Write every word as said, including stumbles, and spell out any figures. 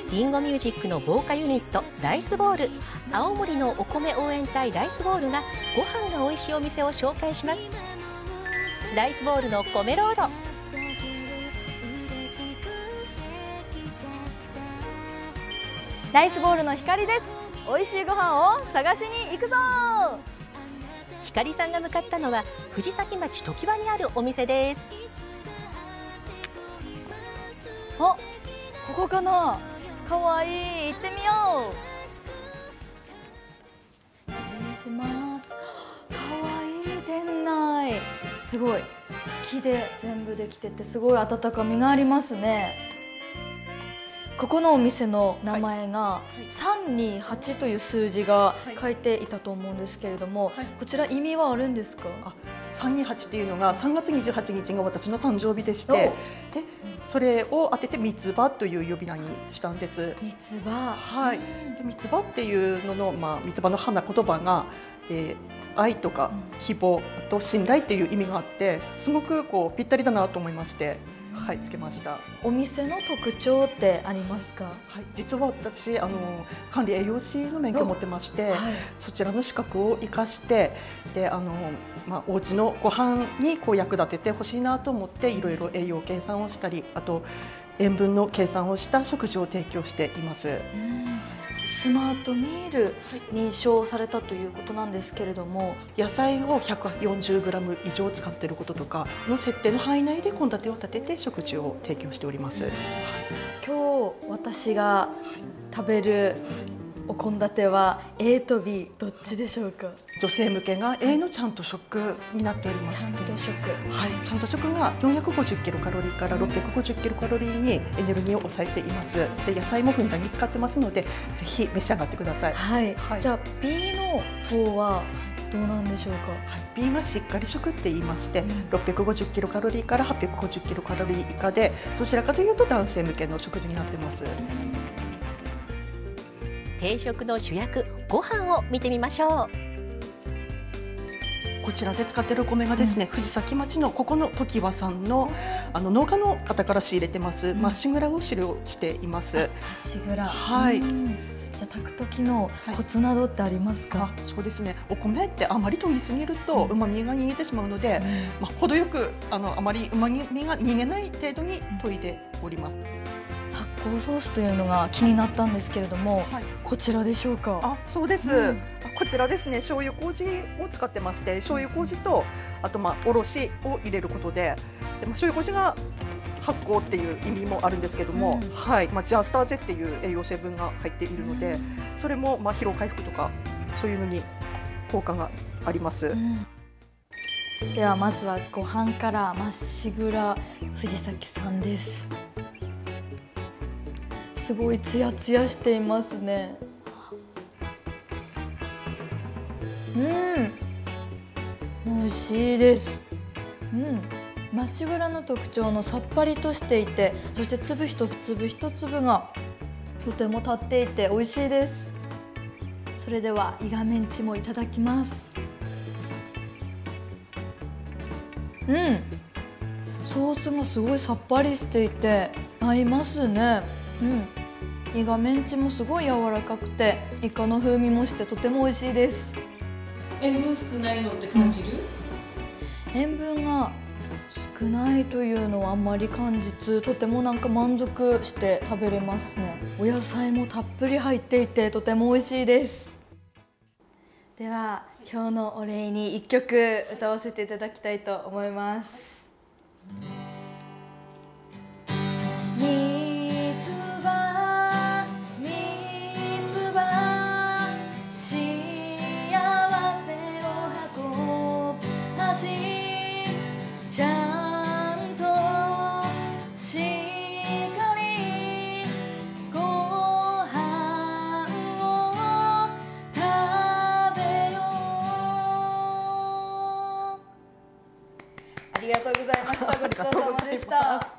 リンゴミュージックの防火ユニットライスボール、青森のお米応援隊ライスボールがご飯が美味しいお店を紹介します。ライスボールの米ロード。 ライスボールの光です。美味しいご飯を探しに行くぞ。 光さんが向かったのは藤崎町常盤にあるお店です。 あ、ここかな。かわいい。行ってみよう。失礼します。かわいい店内。すごい木で全部できてて、すごい温かみがありますね。ここのお店の名前がさんにはちという数字が書いていたと思うんですけれども、こちら意味はあるんですか？ さんにはちっていうのがさんがつにじゅうはちにちが私の誕生日でして、でそれを当てて三つ葉という呼び名にしたんです。 三つ葉。 はい。で三つ葉っていうのの、まあ、三つ葉の花言葉が、えー、愛とか希望、あと信頼っていう意味があって、すごくこうぴったりだなと思いまして、はい、つけました。 お店の特徴ってありますか？ はい、実は私あの管理栄養士の免許を持ってまして、はい、そちらの資格を生かしてであの、まあ、お家のご飯にこう役立ててほしいなと思っていろいろ栄養計算をしたり、あと塩分の計算をした食事を提供しています。 スマートミール認証されたということなんですけれども、 野菜を ひゃくよんじゅうグラム 以上使っていることとかの設定の範囲内で献立を立てて食事を提供しております。はい、 今日私が食べるお献立は A と B どっちでしょうか？ 女性向けが A のちゃんと食になっておりまして、 ちゃんと食、 はい、ちゃんと食がよんひゃくごじゅっキロカロリーからろっぴゃくごじゅっキロカロリーにエネルギーを抑えています。で野菜もふんだんに使ってますので、ぜひ召し上がってください。 はい、はい、じゃあ B の方はどうなんでしょうか？ はい、B がしっかり食って言いまして、うん、ろっぴゃくごじゅっキロカロリーからはっぴゃくごじゅっキロカロリー以下で、どちらかというと男性向けの食事になってます。 定食の主役ご飯を見てみましょう。 こちらで使っているお米がですね、うん、藤崎町のここの常盤さんのあの農家の方から仕入れてます、うん、まっしぐらを使用しています。まっしぐら。 はい。 じゃあ炊く時のコツなどってありますか？ はい、そうですね。お米ってあまり研ぎすぎると旨味が逃げてしまうので、うん、まあ程よくあのあまり旨味が逃げない程度に研いでおります。 発酵ソースというのが気になったんですけれども、はい、こちらでしょうか？ あ、そうです。うん、こちらですね、醤油麹を使ってまして、醤油麹とあとまあおろしを入れることで、でまあ、醤油麹が発酵っていう意味もあるんですけども、うん、はい、まあジアスターゼっていう栄養成分が入っているので、うん、それもまあ疲労回復とかそういうのに効果があります。うん、 ではまずはご飯からまっしぐら藤崎さんです。すごいツヤツヤしていますね。うん、美味しいです。うん、まっしぐらの特徴のさっぱりとしていて、そして粒一粒一粒がとても立っていて美味しいです。それでは伊賀メンチもいただきます。うん、ソースがすごいさっぱりしていて合いますね。うん。伊賀メンチもすごい柔らかくて、イカの風味もしてとても美味しいです。 塩分少ないのって感じる？ うん、塩分が少ないというのはあんまり感じず、とてもなんか満足して食べれますね。お野菜もたっぷり入っていてとても美味しいです。では今日のお礼にいっきょく歌わせていただきたいと思います。ちゃんとしっかりご飯を食べよう。ありがとうございました。ごちそうさまでした。